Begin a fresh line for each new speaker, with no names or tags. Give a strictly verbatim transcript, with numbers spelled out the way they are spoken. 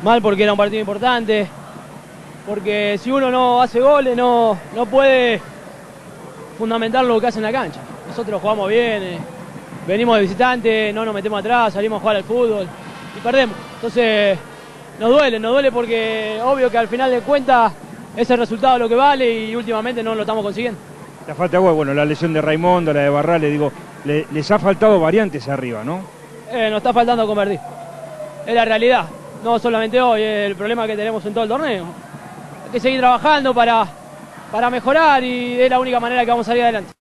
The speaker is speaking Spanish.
Mal porque era un partido importante, porque si uno no hace goles no, no puede fundamentar lo que hace en la cancha. Nosotros jugamos bien, eh, venimos de visitante, no nos metemos atrás, salimos a jugar al fútbol y perdemos. Entonces nos duele, nos duele porque obvio que al final de cuentas es el resultado lo que vale y últimamente no lo estamos consiguiendo.
La falta de gol, bueno, la lesión de Raimundo, la de Barrales, digo, le, les ha faltado variantes arriba, ¿no?
Eh, nos está faltando convertir. Es la realidad, no solamente hoy, es el problema que tenemos en todo el torneo. Hay que seguir trabajando para, para mejorar y es la única manera que vamos a salir adelante.